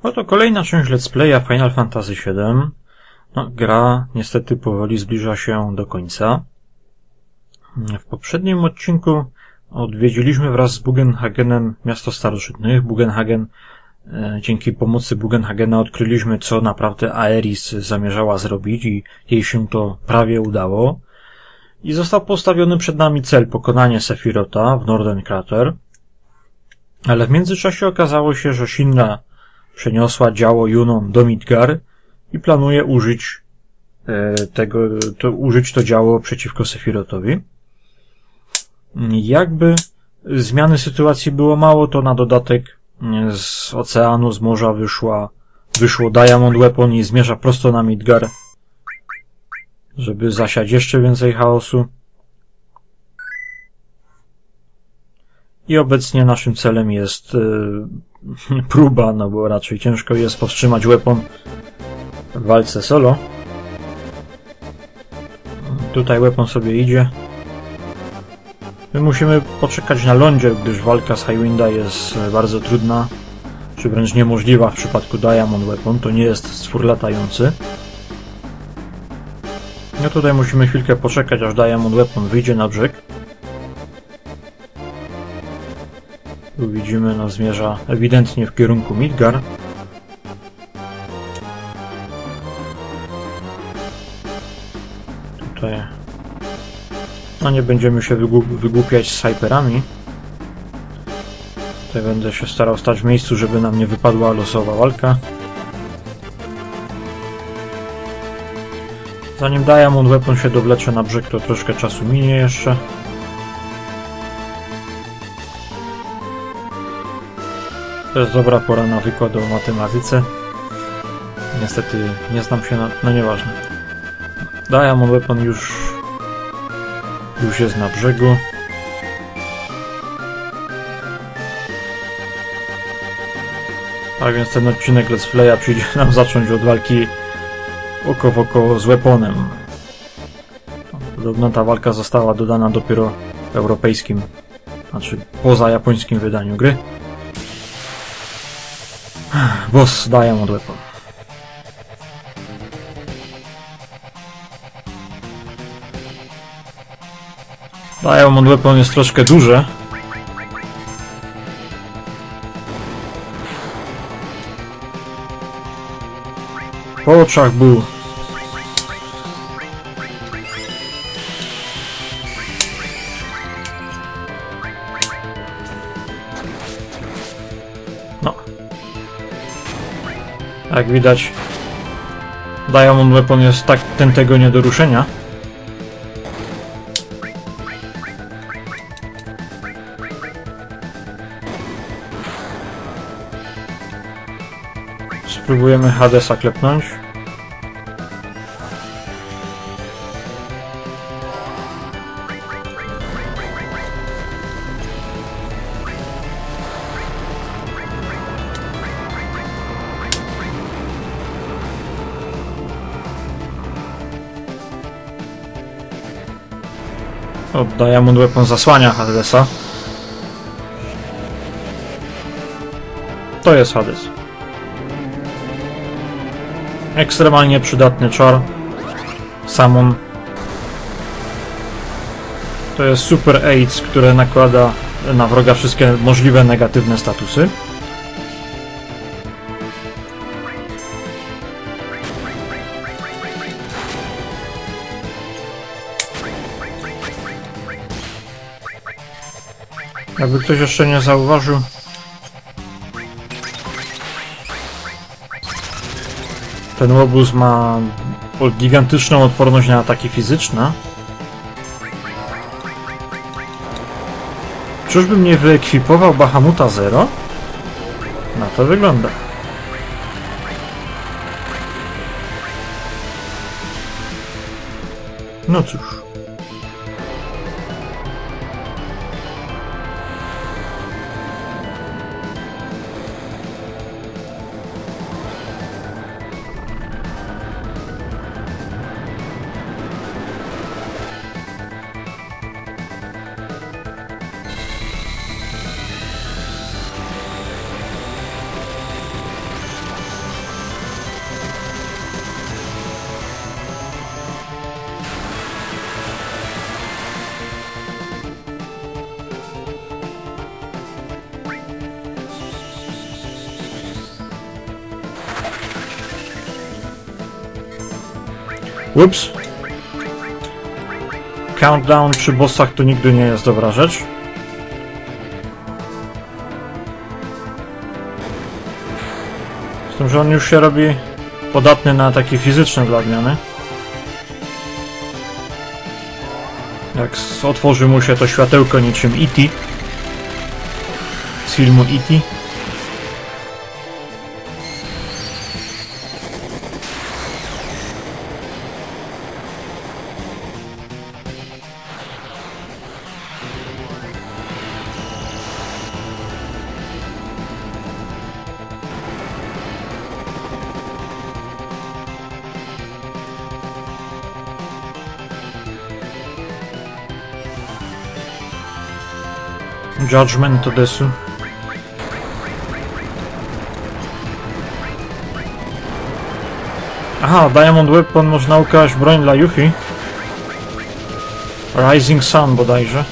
Oto kolejna część Let's Playa Final Fantasy VII. No, gra niestety powoli zbliża się do końca. W poprzednim odcinku odwiedziliśmy wraz z Bugenhagenem miasto starożytnych. Bugenhagen, dzięki pomocy Bugenhagena odkryliśmy, co naprawdę Aeris zamierzała zrobić i jej się to prawie udało. I został postawiony przed nami cel pokonanie Sephirotha w Northern Crater. Ale w międzyczasie okazało się, że Shinra przeniosła działo Junon do Midgar i planuje użyć to działo przeciwko Sephirothowi. Jakby zmiany sytuacji było mało, to na dodatek z oceanu, z morza wyszło Diamond Weapon i zmierza prosto na Midgar, żeby zasiać jeszcze więcej chaosu. I obecnie naszym celem jest próba, no bo raczej ciężko jest powstrzymać Weapon w walce solo. Tutaj Weapon sobie idzie. My musimy poczekać na lądzie, gdyż walka z Highwinda jest bardzo trudna, czy wręcz niemożliwa w przypadku Diamond Weapon. To nie jest stwór latający. No tutaj musimy chwilkę poczekać, aż Diamond Weapon wyjdzie na brzeg. Tu widzimy, no zmierza ewidentnie w kierunku Midgar. Tutaj no nie będziemy się wygłupiać z hyperami. Tutaj będę się starał stać w miejscu, żeby nam nie wypadła losowa walka. Zanim Diamond Weapon się dowlecze na brzeg, to troszkę czasu minie jeszcze. To jest dobra pora na wykład o matematyce. Niestety nie znam się na... no nieważne. Diamond Weapon już jest na brzegu. Tak więc ten odcinek Let's Playa przyjdzie nam zacząć od walki oko w oko z Weaponem. Podobno ta walka została dodana dopiero w europejskim, znaczy poza japońskim wydaniu gry. Boss Diamond Weapon. Diamond Weapon jest troszkę duże. Po oczach był. No. Jak widać, Diamond Weapon jest tak tętego nie do ruszenia. Spróbujemy Hadesa klepnąć. O, Diamond Weapon zasłania Hadesa. To jest Hades. Ekstremalnie przydatny czar. Summon. To jest Super AIDS, które nakłada na wroga wszystkie możliwe negatywne statusy. Jakby ktoś jeszcze nie zauważył, ten łobuz ma gigantyczną odporność na ataki fizyczne. Czyżbym nie wyekwipował Bahamuta Zero? Na to wygląda. No cóż. Ups. Countdown przy bossach to nigdy nie jest dobra rzecz. Z tym, że on już się robi podatny na takie fizyczne dla odmiany. Jak otworzy mu się to światełko niczym E.T. z filmu E.T. Judgment Odesu. Aha, Diamond Weapon można ukraść broń dla Yuffie. Rising Sun bodajże.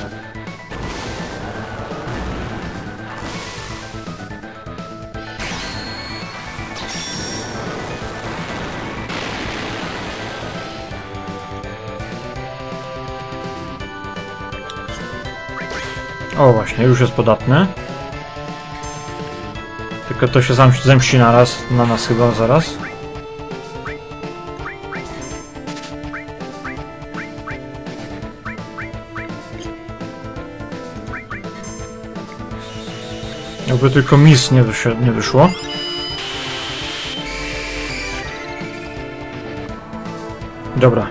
O właśnie, już jest podatny. Tylko to się zemści na nas chyba zaraz. Jakby tylko mis nie wyszło. Dobra.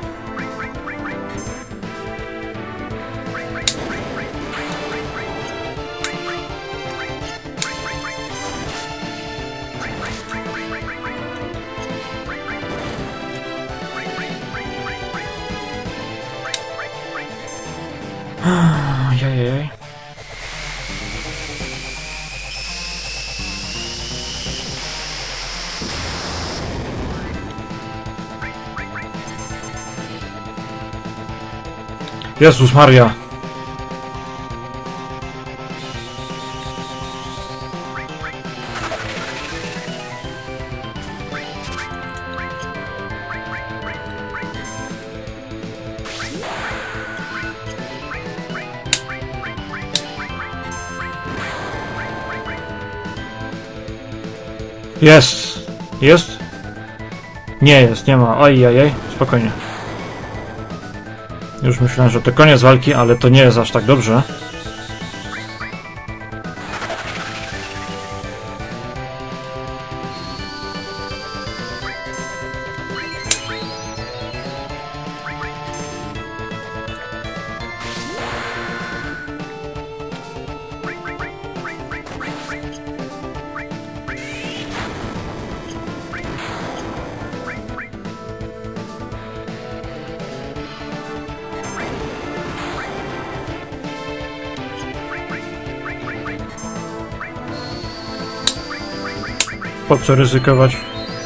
Jajaj. Jezus Maria. Jest. Jest? Nie jest, nie ma. Ojej, spokojnie. Już myślałem, że to koniec walki, ale to nie jest aż tak dobrze. Po co ryzykować?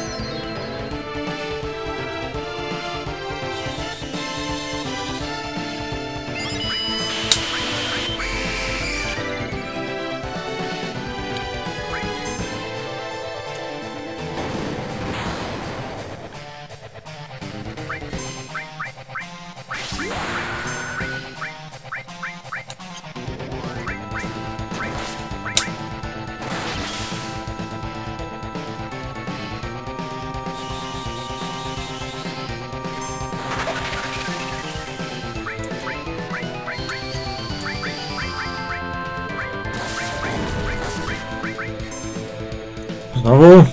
Znowu?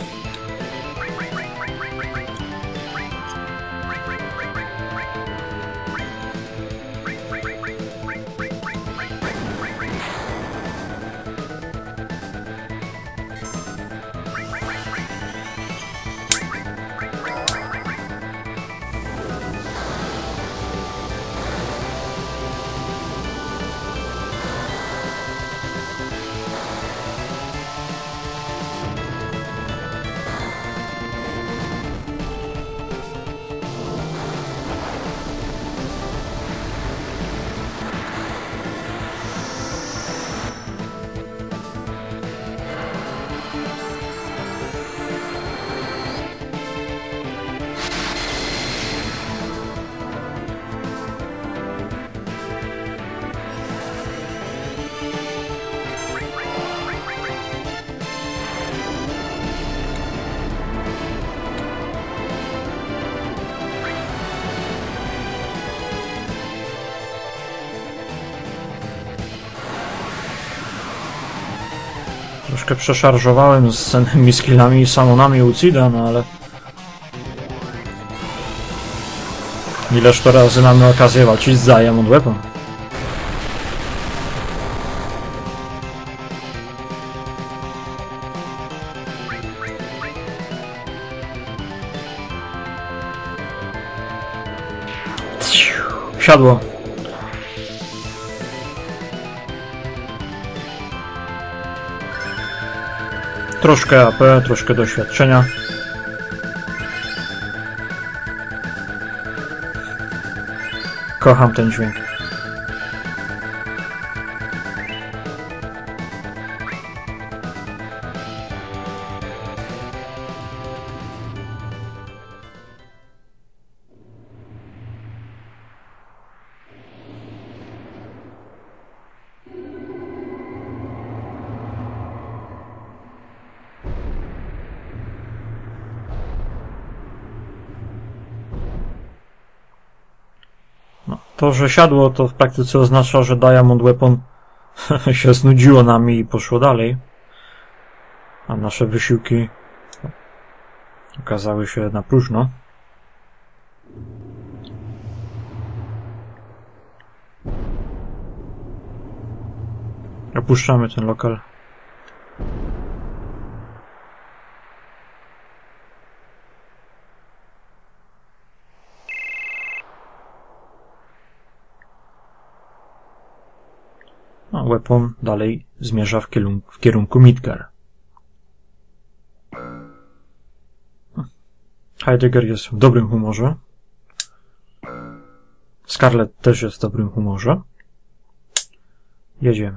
Troszkę przeszarżowałem z cennymi skillami i samonami Ucida, no ale... Ileż to razy mamy okazję walczyć z Diamond Weapon. Siadło. Troszkę AP, troszkę doświadczenia. Kocham ten dźwięk. To, że siadło, to w praktyce oznacza, że Diamond Weapon się znudziło nami i poszło dalej. A nasze wysiłki okazały się na próżno. Opuszczamy ten lokal. A Weapon dalej zmierza w kierunku Midgar. Heidegger jest w dobrym humorze. Scarlet też jest w dobrym humorze. Jedziemy.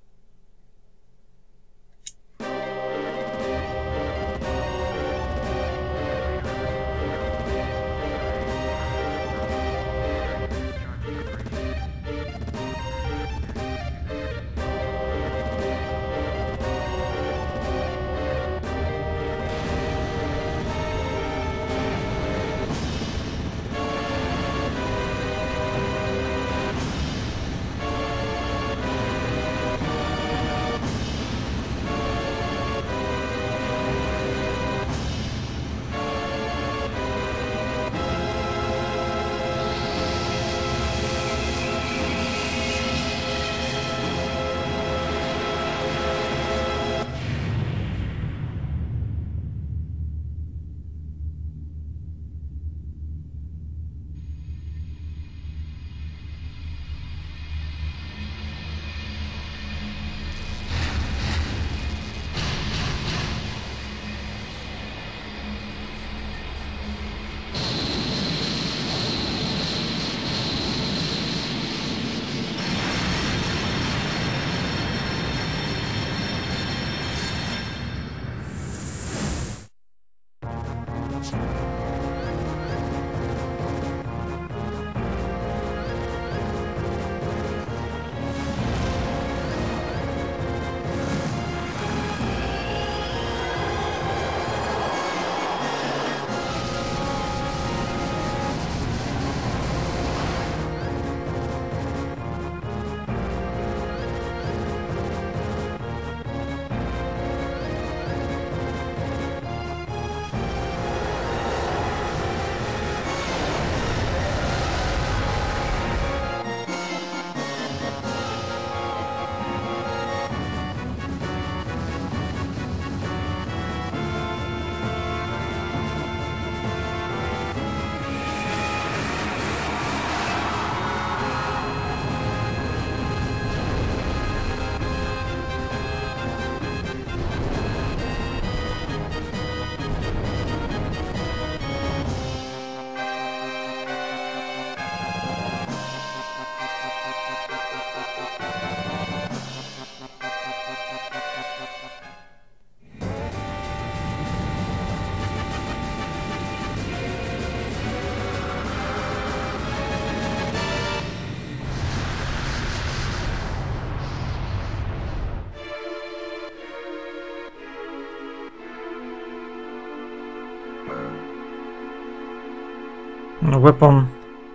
Weapon...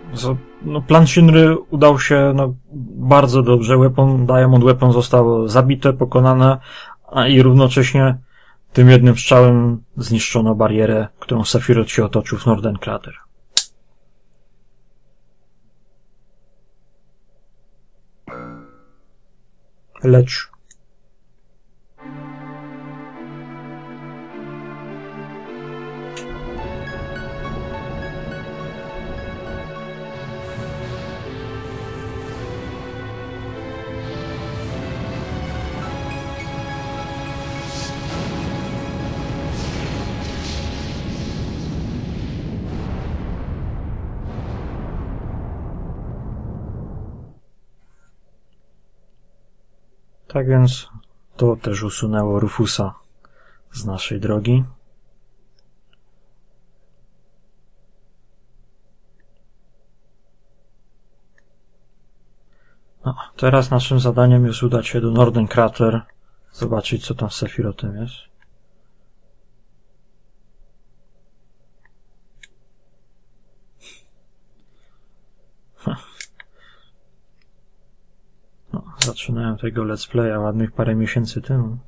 plan Shinry udał się bardzo dobrze. Diamond Weapon zostało zabite, pokonane, a i równocześnie tym jednym strzałem zniszczono barierę, którą Sephiroth się otoczył w Northern Crater. Lecz tak więc to też usunęło Rufusa z naszej drogi. No, teraz naszym zadaniem jest udać się do Northern Crater, zobaczyć co tam z Sephirothem jest. No, zaczynałem tego let's playa ładnych parę miesięcy temu.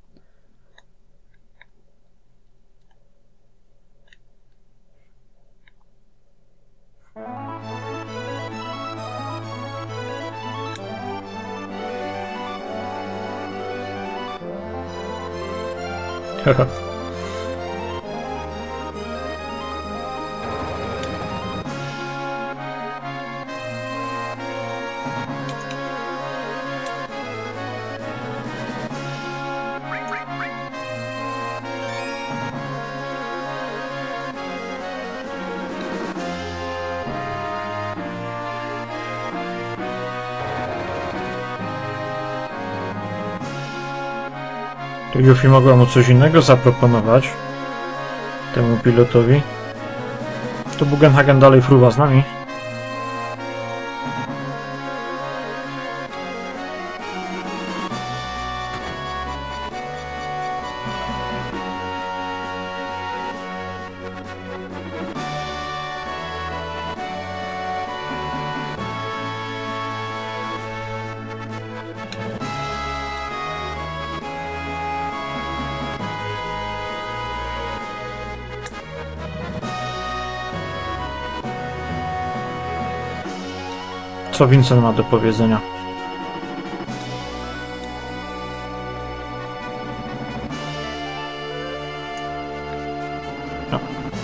Haha. To Yuffie mogła mu coś innego zaproponować temu pilotowi. To Bugenhagen dalej fruwa z nami. Co Vincent ma do powiedzenia? No.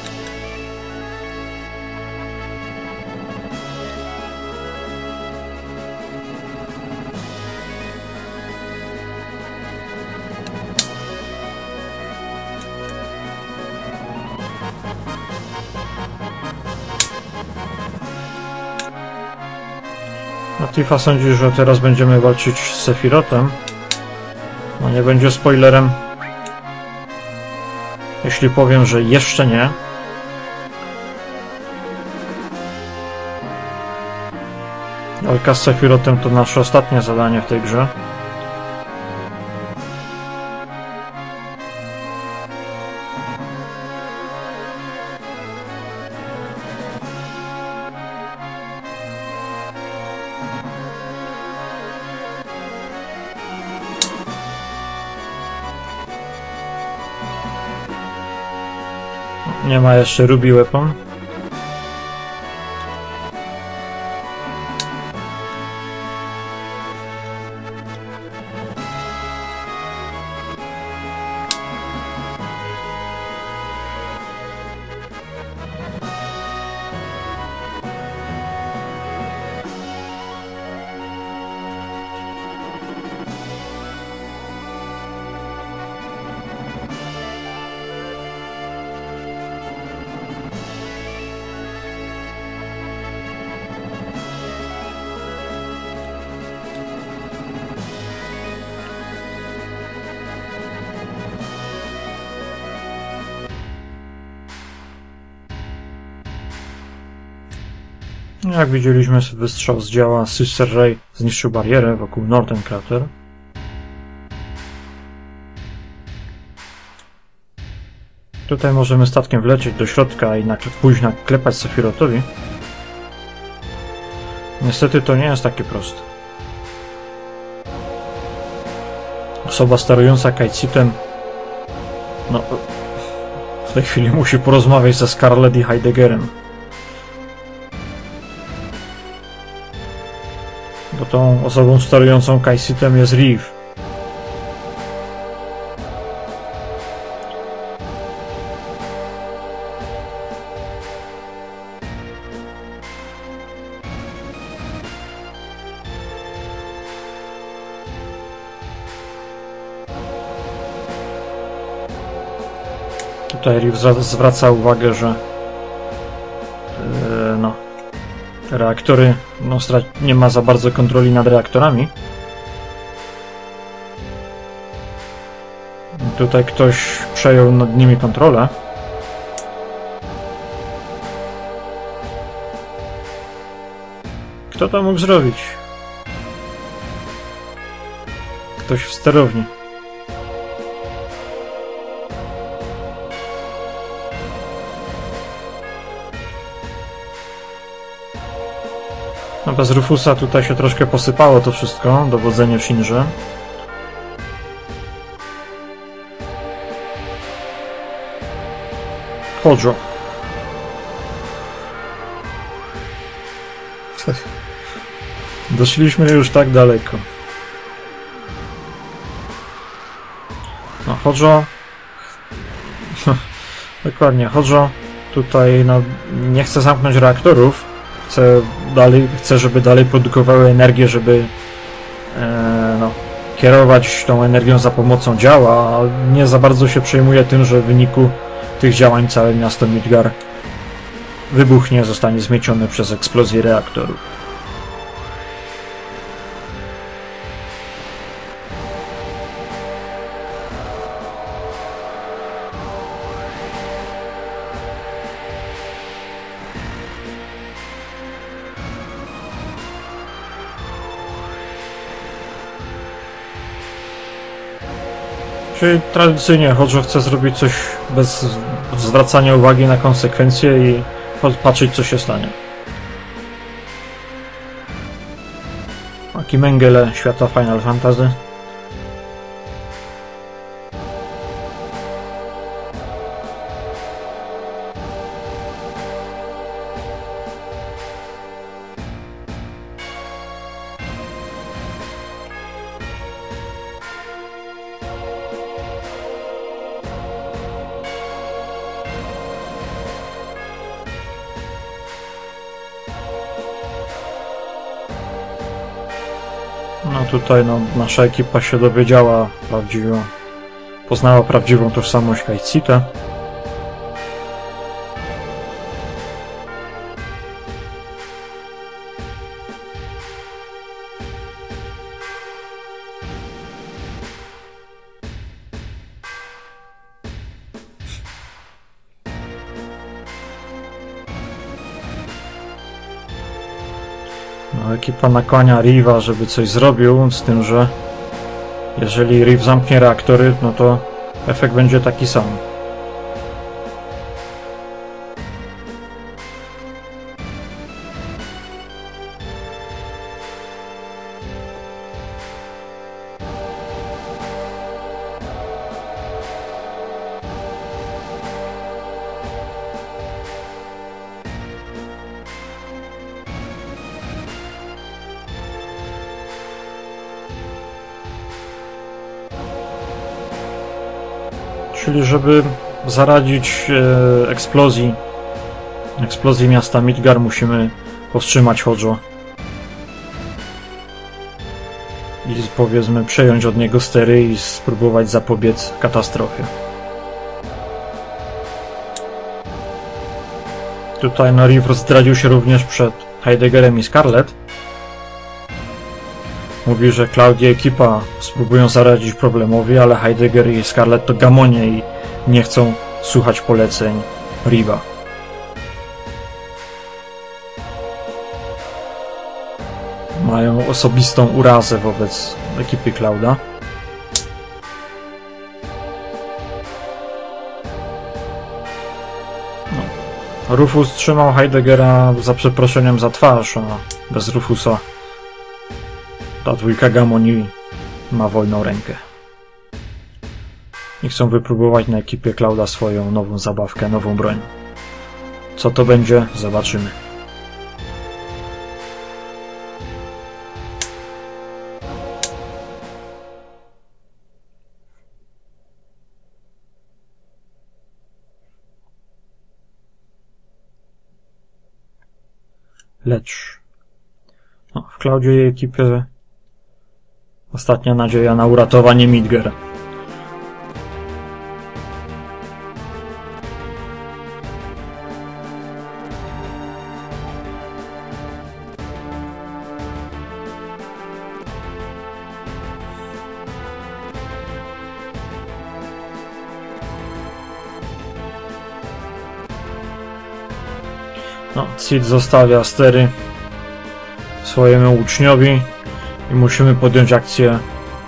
Tifa sądzi, że teraz będziemy walczyć z Sephirothem. No nie będzie spoilerem, jeśli powiem, że jeszcze nie. Walka z Sephirothem to nasze ostatnie zadanie w tej grze. Nie ma jeszcze Ruby Weapon. Jak widzieliśmy, wystrzał z działa Sister Ray zniszczył barierę wokół Northern Crater. Tutaj możemy statkiem wlecieć do środka i pójść naklepać Sephirothowi. Niestety to nie jest takie proste. osoba sterująca Kite-Sitem no, w tej chwili musi porozmawiać ze Scarlet i Heideggerem. Bo tą osobą sterującą Kite-Sitem jest Reeve. Tutaj Reeve zwraca uwagę, że no, reaktory, no, nie ma za bardzo kontroli nad reaktorami. Tutaj ktoś przejął nad nimi kontrolę. Kto to mógł zrobić? Ktoś w sterowni. No bez Rufusa tutaj się troszkę posypało to wszystko, dowodzenie w Shinrze. Hojo. Doszliśmy już tak daleko. No Hojo... Dokładnie, Hojo tutaj no, nie chce zamknąć reaktorów. Chce, żeby dalej produkowały energię, żeby no, kierować tą energią za pomocą działa, a nie za bardzo się przejmuje tym, że w wyniku tych działań całe miasto Midgar wybuchnie, zostanie zmiecione przez eksplozję reaktorów. Czyli tradycyjnie Hojo chce zrobić coś bez zwracania uwagi na konsekwencje i patrzeć, co się stanie. Taki Mengele świata Final Fantasy. No tutaj no, nasza ekipa się dowiedziała poznała prawdziwą tożsamość Kite-Sita. No, ekipa nakłania Reeve'a, żeby coś zrobił, z tym, że jeżeli Reeve zamknie reaktory, no to efekt będzie taki sam. Czyli żeby zaradzić eksplozji miasta Midgar, musimy powstrzymać Hojo i powiedzmy przejąć od niego stery i spróbować zapobiec katastrofie. Tutaj no, Reeve zdradził się również przed Heideggerem i Scarlet. Mówi, że Cloud i ekipa spróbują zaradzić problemowi, ale Heidegger i Scarlet to gamonie i nie chcą słuchać poleceń Reeve'a. Mają osobistą urazę wobec ekipy Clouda. No. Rufus trzymał Heideggera za przeproszeniem za twarz, a bez Rufusa ta dwójka gamoni ma wolną rękę. i chcą wypróbować na ekipie Clouda swoją nową zabawkę, nową broń. Co to będzie? Zobaczymy. Lecz no, w Cloudzie i ekipie ostatnia nadzieja na uratowanie Midgar. No, Cid zostawia stery swojemu uczniowi i musimy podjąć akcję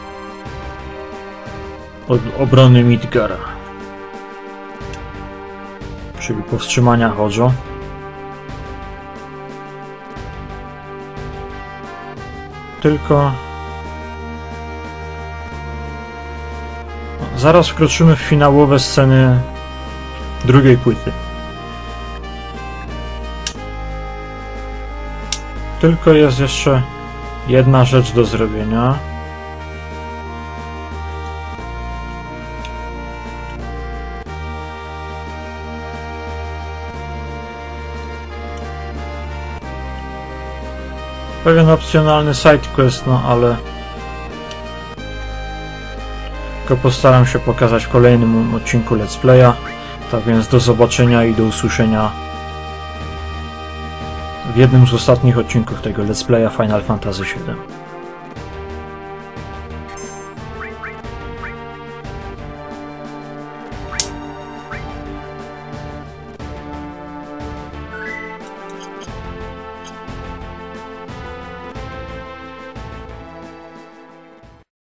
od obrony Midgara, czyli powstrzymania Hojo. Tylko no, zaraz wkroczymy w finałowe sceny drugiej płyty. Tylko jest jeszcze jedna rzecz do zrobienia. Pewien opcjonalny sidequest, no ale tylko postaram się pokazać w kolejnym odcinku Let's Playa. Tak więc do zobaczenia i do usłyszenia w jednym z ostatnich odcinków tego Let's Playa Final Fantasy VII.